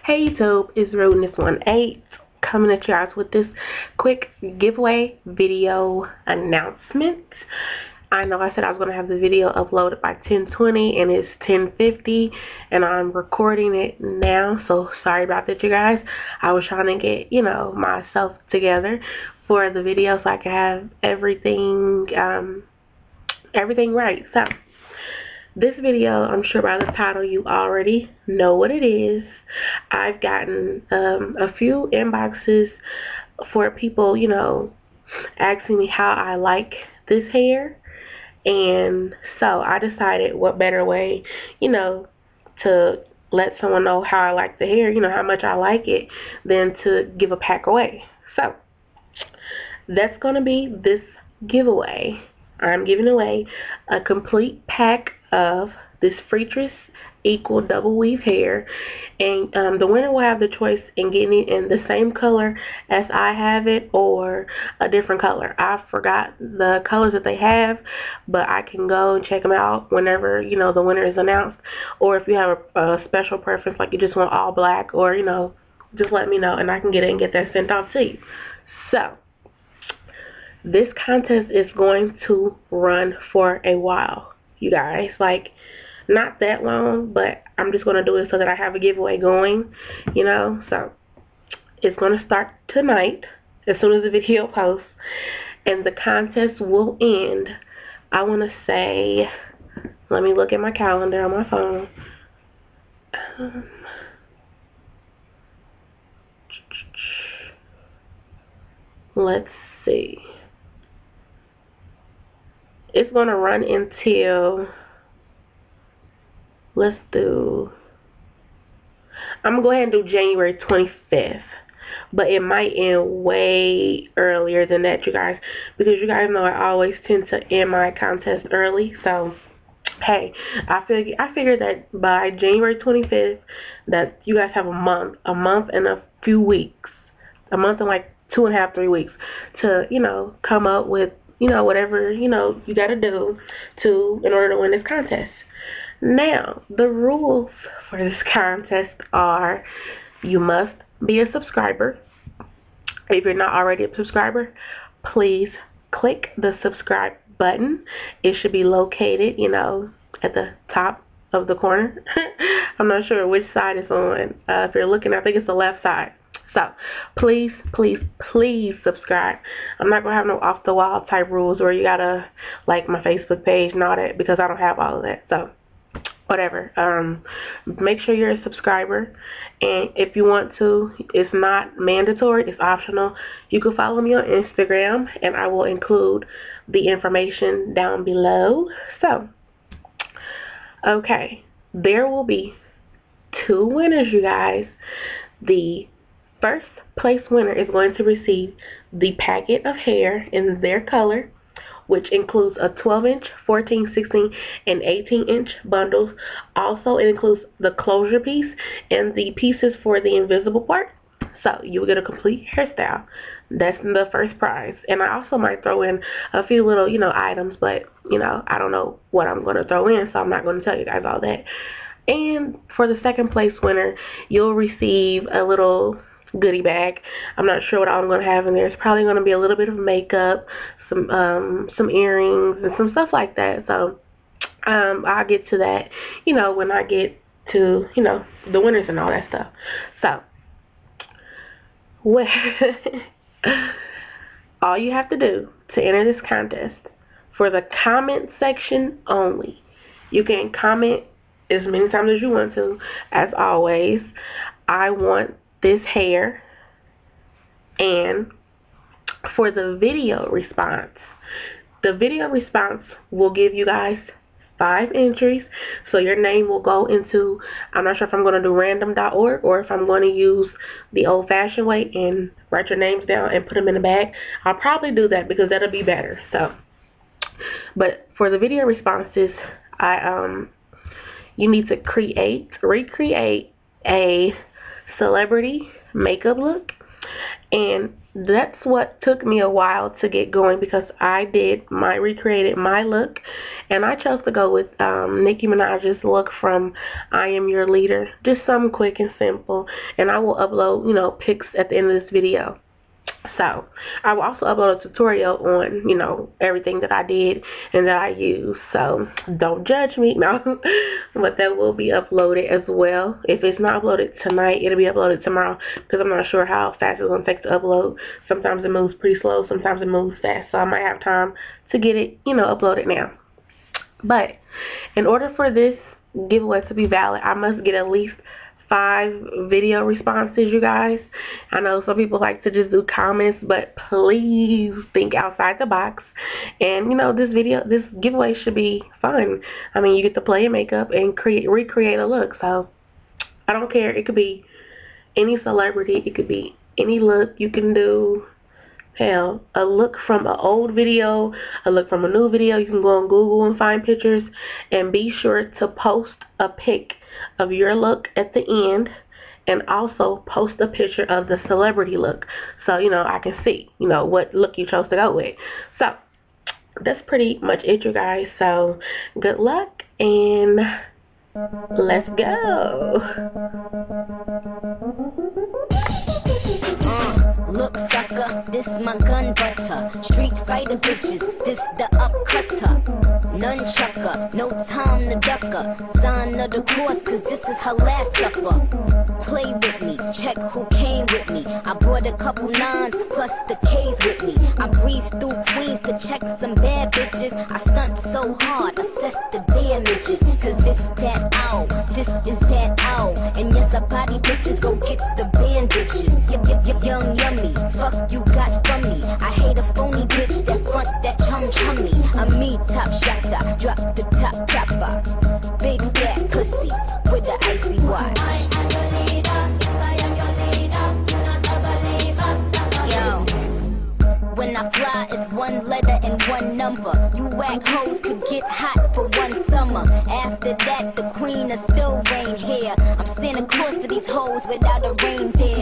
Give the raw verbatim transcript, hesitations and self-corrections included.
Hey YouTube, it's Rudeness one eight coming at you guys with this quick giveaway video announcement. I know I said I was going to have the video uploaded by ten twenty and it's ten fifty and I'm recording it now, so sorry about that you guys. I was trying to get, you know, myself together for the video so I can have everything, um, everything right. So this video, I'm sure by the title you already know what it is. I've gotten um, a few inboxes for people, you know, asking me how I like this hair. And so I decided what better way, you know, to let someone know how I like the hair, you know, how much I like it, than to give a pack away. So that's going to be this giveaway. I'm giving away a complete pack of this Freetress Equal Double Weave hair, and um, the winner will have the choice in getting it in the same color as I have it or a different color. I forgot the colors that they have, but I can go and check them out whenever, you know, the winner is announced. Or if you have a, a special preference, like you just want all black, or, you know, just let me know and I can get it and get that sent off to you. So this contest is going to run for a while, you guys. Like, not that long, but I'm just going to do it so that I have a giveaway going, you know. So it's going to start tonight as soon as the video posts, and the contest will end, I want to say, let me look at my calendar on my phone. Um, let's see. It's going to run until, let's do, I'm going to go ahead and do January twenty-fifth. But it might end way earlier than that, you guys. Because you guys know I always tend to end my contest early. So, hey, I figure, I figured that by January twenty-fifth, that you guys have a month, a month and a few weeks. A month and like two and a half, three weeks to, you know, come up with, you know, whatever, you know, you got to do to, in order to win this contest. Now, the rules for this contest are you must be a subscriber. If you're not already a subscriber, please click the subscribe button. It should be located, you know, at the top of the corner. I'm not sure which side it's on. Uh, if you're looking, I think it's the left side. So, please, please, please subscribe. I'm not going to have no off-the-wall type rules where you got to like my Facebook page and all that, because I don't have all of that. So, whatever. Um, make sure you're a subscriber. And if you want to, it's not mandatory. It's optional. You can follow me on Instagram, and I will include the information down below. So, okay. There will be two winners, you guys. The first place winner is going to receive the packet of hair in their color, which includes a twelve inch, fourteen, sixteen, and eighteen inch bundles. Also, it includes the closure piece and the pieces for the invisible part. So, you will get a complete hairstyle. That's the first prize. And I also might throw in a few little, you know, items, but, you know, I don't know what I'm going to throw in, so I'm not going to tell you guys all that. And for the second place winner, you'll receive a little goodie bag. I'm not sure what I'm going to have in there. It's probably going to be a little bit of makeup, some um, some earrings, and some stuff like that. So um, I'll get to that, you know, when I get to, you know, the winners and all that stuff. So, well, all you have to do to enter this contest, for the comment section only, you can comment as many times as you want to. As always, I want this hair. And for the video response, the video response will give you guys five entries. So your name will go into, I'm not sure if I'm going to do random dot org or if I'm going to use the old-fashioned way and write your names down and put them in the bag. I'll probably do that because that'll be better. So, but for the video responses, I um you need to create, recreate a celebrity makeup look. And that's what took me a while to get going, because I did my recreated my look, and I chose to go with um, Nicki Minaj's look from I Am Your Leader. Just something quick and simple, and I will upload, you know, pics at the end of this video. So I will also upload a tutorial on, you know, everything that I did and that I used. So don't judge me, no. But that will be uploaded as well. If it's not uploaded tonight, it'll be uploaded tomorrow, because I'm not sure how fast it's going to take to upload. Sometimes it moves pretty slow, sometimes it moves fast. So I might have time to get it, you know, uploaded now. But in order for this giveaway to be valid, I must get at least five video responses, you guys. I know some people like to just do comments, but please think outside the box. And you know, this video, this giveaway should be fun. I mean, you get to play in makeup and create, recreate a look. So I don't care. It could be any celebrity. It could be any look you can do. Hell, a look from an old video, a look from a new video. You can go on Google and find pictures, and be sure to post a pic of your look at the end, and also post a picture of the celebrity look, so you know I can see, you know, what look you chose to go with. So that's pretty much it, you guys. So good luck, and let's go. Look, sucker, this my gun butter. Street fighter bitches, this the upcutter. Nunchucker, no time to ducker. Sign of the course, cause this is her last supper. Play with me, check who came with me. I brought a couple nines, plus the K's with me. I breeze through Queens to check some bad bitches. I stunt so hard, assess the damages. Cause this that ow, this is that ow. And yes, I body bitches, go get the bandages. Yep, yep, yep, young yummy, fuck you got from me. I hate a phony bitch that front that chum chummy. I'm me, top shotter, drop the top topper. Big fat pussy with the icy watch. I am your leader, yes I am your leader. You're not a believer. Yo, when I fly, it's one letter and one number. You whack hoes could get hot for one summer. After that, the queen will still reign here. I'm staying the course to these hoes without a reindeer.